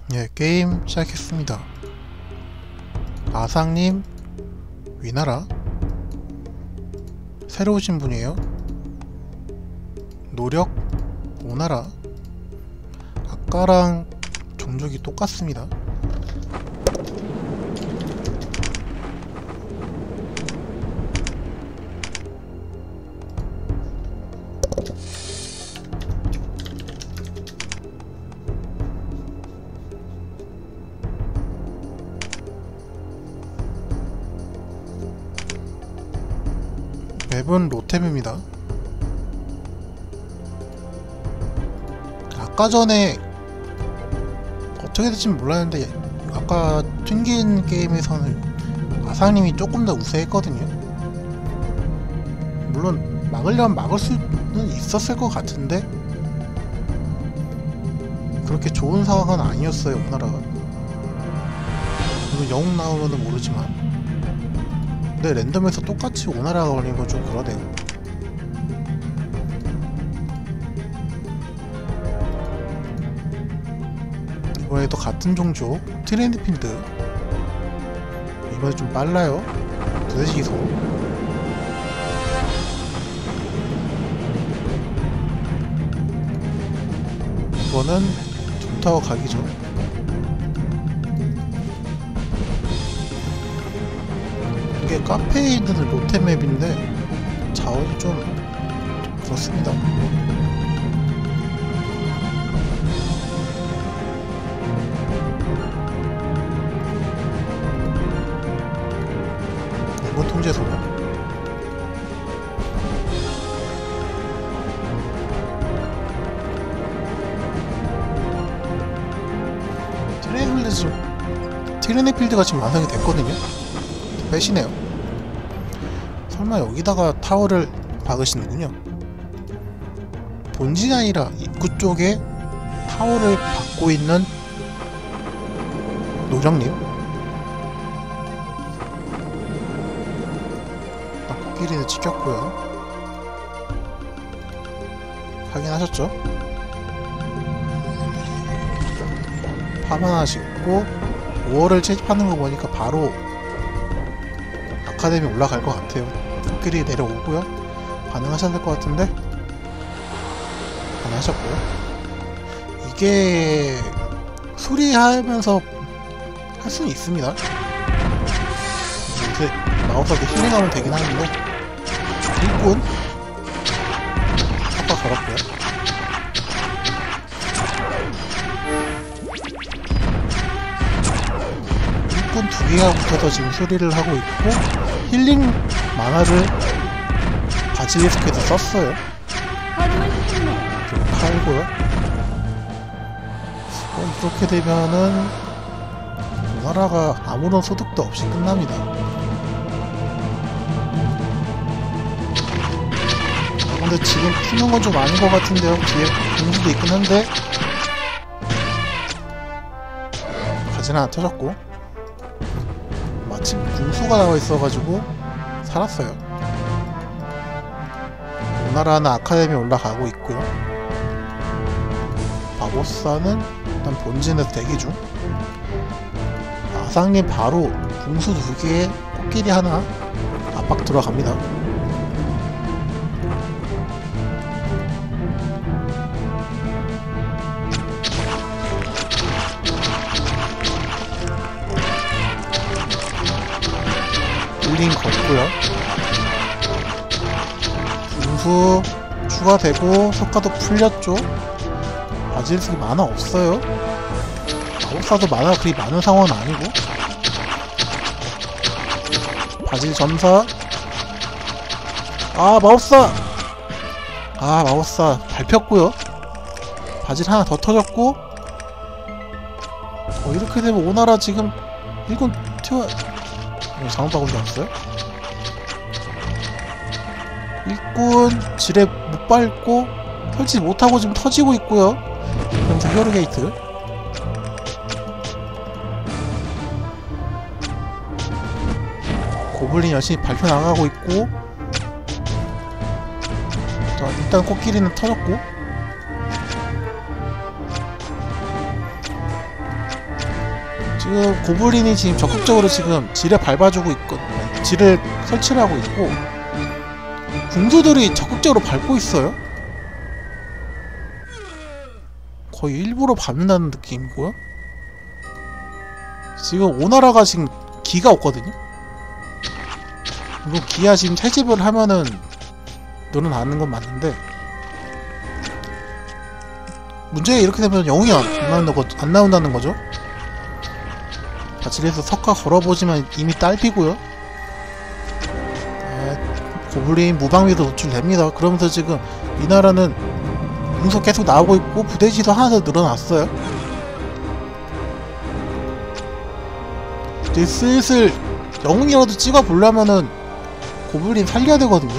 예, 게임 시작했습니다. 아상님, 위나라. 새로 오신 분이에요. 노력, 오나라. 아까랑 종족이 똑같습니다. 맵은 로템입니다. 아까 전에 어떻게 될지 몰랐는데 아까 튕긴 게임에서는 아상님이 조금 더 우세했거든요. 물론 막으려면 막을 수는 있었을 것 같은데 그렇게 좋은 상황은 아니었어요. 오나라가. 물론 영웅 나오면 모르지만 근데 랜덤에서 똑같이 오나라가 걸린 건 좀 그러네요. 이번에도 같은 종족 트렌드필드. 이번에 좀 빨라요. 부대시소. 이거는 둠타워 가기 전. 이게 카페에 있는 로테맵인데 자원이 좀 그렇습니다. 이번 통제소. 티레네필드가 지금 완성이 됐거든요. 빼시네요. 설마 여기다가 타워를 박으시는군요. 본진이 아니라 입구 쪽에 타워를 박고 있는 노정님. 코끼리는 찍혔고요. 확인하셨죠? 팜 하나 짓고 5월을 채집하는 거 보니까 바로 아카데미 올라갈 것 같아요. 코끼리 내려오고요. 반응하셔야 될 것 같은데 반응하셨고요. 이게 수리하면서 할 수는 있습니다. 이렇게 마우스하게 힐링하면 되긴 하는데 일꾼 효과 걸었고요. 일꾼 2개가 붙어서 지금 수리를 하고 있고 힐링 만화를 바질리스크에서 썼어요. 좀 팔고요. 이렇게 되면은 오나라가 아무런 소득도 없이 끝납니다. 근데 지금 푸는 건 좀 아닌 것 같은데요. 뒤에 공수도 있긴 한데 가지는 안 터졌고 마침 궁수가 나와 있어가지고 살았어요. 오나라는 아카데미 올라가고 있고요. 바보사는 일단 본진에서 대기 중. 아상님 바로 궁수 2개에 코끼리 하나 압박 들어갑니다. 힐링 걷고요. 궁수 추가되고 석가도 풀렸죠. 바질스기 만화 없어요. 마법사도 만화 그리 많은 상황은 아니고. 바질 점사. 마법사. 마법사 밟혔고요. 바질 하나 더 터졌고. 이렇게 되면 오나라 지금 일꾼 튀어. 잘못 박은 줄 알았어요? 일꾼 지뢰 못 밟고 설치 못하고 지금 터지고 있고요. 그러면서 히어로게이트. 고블린 열심히 밟혀 나가고 있고. 자, 일단 코끼리는 터졌고 지금 고블린이 지금 적극적으로 지금 지뢰 밟아주고 있고, 지뢰 설치를 하고 있고, 궁수들이 적극적으로 밟고 있어요. 거의 일부러 밟는다는 느낌이고요. 지금 오나라가 지금 기가 없거든요. 물론 기아 지금 채집을 하면은 늘어나는 건 맞는데, 문제가 이렇게 되면 영웅이 안 나온다는 거죠. 바질에서 석가 걸어보지만 이미 딸피고요. 고블린 무방비도 노출됩니다. 그러면서 지금 이 나라는 공속 계속 나오고 있고 부대지도 하나 더 늘어났어요. 이제 슬슬 영웅이라도 찍어보려면은 고블린 살려야 되거든요.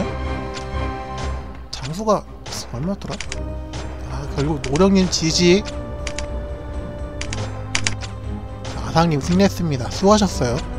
장수가 얼마였더라? 아, 결국 노령님 지지. 아상님 승리했습니다. 수고하셨어요.